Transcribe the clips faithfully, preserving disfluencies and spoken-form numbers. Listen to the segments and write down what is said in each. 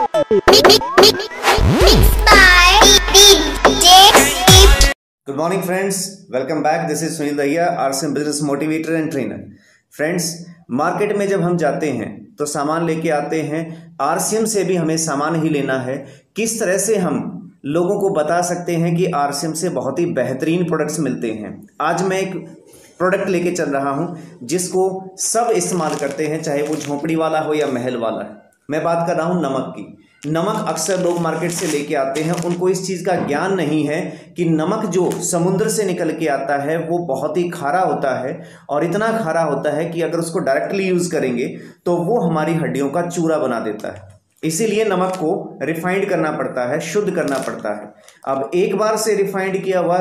Good morning friends, welcome back. This is Sunil Dahiya, RCM business motivator and trainer. Friends, market में जब हम जाते हैं तो सामान लेके आते हैं। आरसीएम से भी हमें सामान ही लेना है। किस तरह से हम लोगों को बता सकते हैं कि आरसीएम से बहुत ही बेहतरीन प्रोडक्ट्स मिलते हैं। आज मैं एक प्रोडक्ट लेके चल रहा हूं जिसको सब इस्तेमाल करते हैं, चाहे वो झोंपड़ी वाला हो या महल वाला। मैं बात कर रहा हूं नमक की। नमक अक्सर लोग मार्केट से लेके आते हैं, उनको इस चीज़ का ज्ञान नहीं है कि नमक जो समुद्र से निकल के आता है वो बहुत ही खारा होता है, और इतना खारा होता है कि अगर उसको डायरेक्टली यूज़ करेंगे तो वो हमारी हड्डियों का चूरा बना देता है। इसीलिए नमक को रिफाइंड करना पड़ता है, शुद्ध करना पड़ता है। अब एक बार से रिफाइंड किया हुआ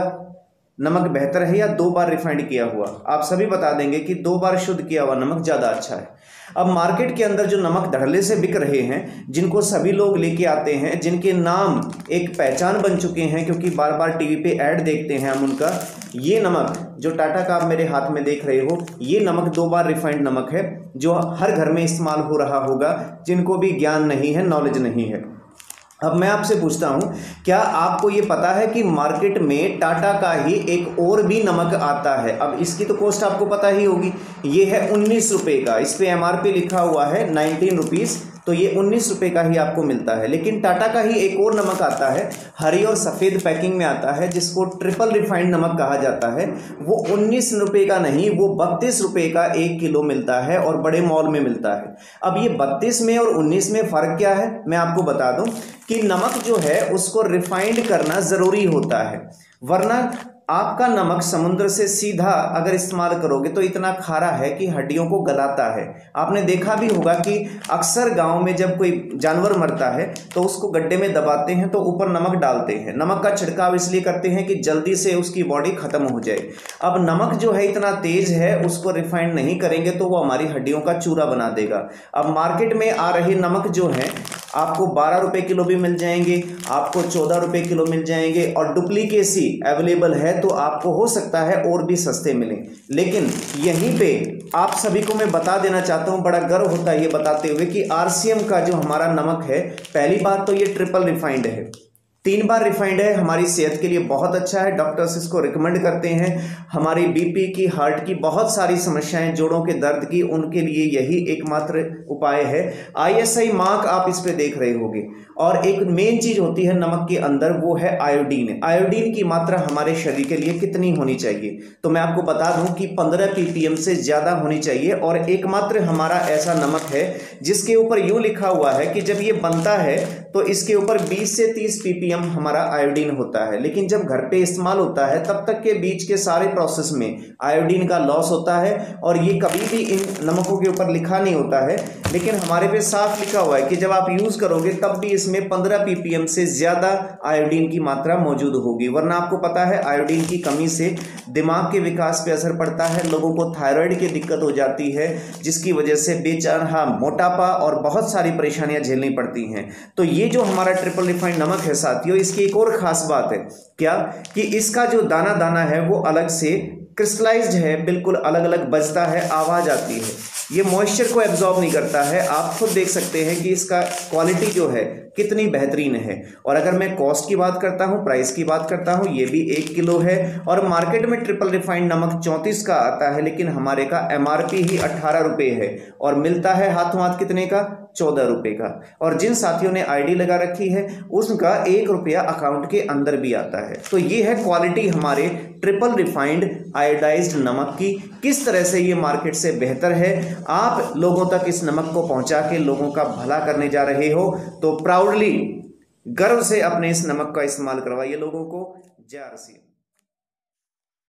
नमक बेहतर है या दो बार रिफाइंड किया हुआ? आप सभी बता देंगे कि दो बार शुद्ध किया हुआ नमक ज़्यादा अच्छा है। अब मार्केट के अंदर जो नमक धड़ल्ले से बिक रहे हैं, जिनको सभी लोग लेके आते हैं, जिनके नाम एक पहचान बन चुके हैं क्योंकि बार बार टीवी पे ऐड देखते हैं हम उनका, ये नमक जो टाटा का आप मेरे हाथ में देख रहे हो, ये नमक दो बार रिफाइंड नमक है जो हर घर में इस्तेमाल हो रहा होगा, जिनको भी ज्ञान नहीं है, नॉलेज नहीं है। अब मैं आपसे पूछता हूं, क्या आपको ये पता है कि मार्केट में टाटा का ही एक और भी नमक आता है? अब इसकी तो कॉस्ट आपको पता ही होगी। ये है उन्नीस रुपए का, इस पे एमआरपी लिखा हुआ है नाइनटीन रुपीज़, तो ये उन्नीस रुपए का ही आपको मिलता है। लेकिन टाटा का ही एक और नमक आता है, हरी और सफ़ेद पैकिंग में आता है, जिसको ट्रिपल रिफाइंड नमक कहा जाता है। वो उन्नीस रुपए का नहीं, वो बत्तीस रुपए का एक किलो मिलता है और बड़े मॉल में मिलता है। अब ये बत्तीस में और उन्नीस में फ़र्क क्या है, मैं आपको बता दूं कि नमक जो है उसको रिफाइंड करना ज़रूरी होता है, वरना आपका नमक समुद्र से सीधा अगर इस्तेमाल करोगे तो इतना खारा है कि हड्डियों को गलाता है। आपने देखा भी होगा कि अक्सर गांव में जब कोई जानवर मरता है तो उसको गड्ढे में दबाते हैं तो ऊपर नमक डालते हैं। नमक का छिड़काव इसलिए करते हैं कि जल्दी से उसकी बॉडी खत्म हो जाए। अब नमक जो है इतना तेज है, उसको रिफाइंड नहीं करेंगे तो वो हमारी हड्डियों का चूरा बना देगा। अब मार्केट में आ रहे नमक जो है आपको बारह रुपए किलो भी मिल जाएंगे, आपको चौदह रुपए किलो मिल जाएंगे, और डुप्लीकेसी अवेलेबल है तो आपको हो सकता है और भी सस्ते मिलें। लेकिन यहीं पे आप सभी को मैं बता देना चाहता हूं, बड़ा गर्व होता है ये बताते हुए कि आरसीएम का जो हमारा नमक है, पहली बात तो ये ट्रिपल रिफाइंड है, तीन बार रिफाइंड है, हमारी सेहत के लिए बहुत अच्छा है। डॉक्टर्स इसको रिकमेंड करते हैं। हमारी बीपी की, हार्ट की, बहुत सारी समस्याएं, जोड़ों के दर्द की, उनके लिए यही एकमात्र उपाय है। आईएसआई मार्क आप इस पे देख रहे होंगे। और एक मेन चीज होती है नमक के अंदर, वो है आयोडीन। आयोडीन की मात्रा हमारे शरीर के लिए कितनी होनी चाहिए? तो मैं आपको बता दूं कि पंद्रह पीपीएम से ज्यादा होनी चाहिए। और एकमात्र हमारा ऐसा नमक है जिसके ऊपर यूं लिखा हुआ है कि जब ये बनता है तो इसके ऊपर बीस से तीस पीपीएम हमारा आयोडीन होता है। लेकिन जब घर पे इस्तेमाल होता है तब तक के बीच के सारे प्रोसेस में आयोडीन का लॉस होता है, और ये कभी भी इन नमकों के ऊपर लिखा नहीं होता है। लेकिन हमारे पे साफ लिखा हुआ है कि जब आप यूज करोगे तब भी इसमें पंद्रह पीपीएम से ज्यादा आयोडीन की मात्रा मौजूद होगी। वरना आपको पता है आयोडीन की कमी से दिमाग के विकास पे असर पड़ता है, लोगों को थायराइड की दिक्कत हो जाती है, जिसकी वजह से बेचारा मोटापा और बहुत सारी परेशानियां झेलनी पड़ती हैं। तो ये जो हमारा ट्रिपल रिफाइंड नमक है साथियों, इसकी एक और खास बात है क्या, कि इसका जो दाना दाना है वो अलग से क्रिस्टलाइज्ड है, बिल्कुल अलग अलग बजता है, आवाज आती है। ये मॉइस्चर को एब्जॉर्ब नहीं करता है। आप खुद देख सकते हैं कि इसका क्वालिटी जो है कितनी बेहतरीन है। और अगर मैं कॉस्ट की बात करता हूं, प्राइस की बात करता हूं, ये भी एक किलो है। और मार्केट में ट्रिपल रिफाइंड नमक चौंतीस का आता है, लेकिन हमारे का एमआरपी ही अट्ठारह रुपए है, और मिलता है हाथों हाथ कितने का? चौदह रुपए का। और जिन साथियों ने आईडी लगा रखी है उसका एक रुपया अकाउंट के अंदर भी आता है। तो ये है क्वालिटी हमारे ट्रिपल रिफाइंड आयोडाइज्ड नमक की, किस तरह से ये मार्केट से बेहतर है। आप लोगों तक इस नमक को पहुंचा के लोगों का भला करने जा रहे हो, तो प्राउडली, गर्व से अपने इस नमक का इस्तेमाल करवाइए लोगों को। जय आरसीएम।